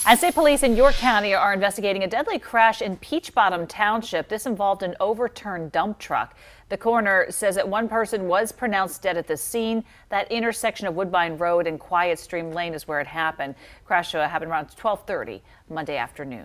And state police in York County are investigating a deadly crash in Peach Bottom Township. This involved an overturned dump truck. The coroner says that one person was pronounced dead at the scene. That intersection of Woodbine Road and Quiet Stream Lane is where it happened. Crash happened around 12:30 Monday afternoon.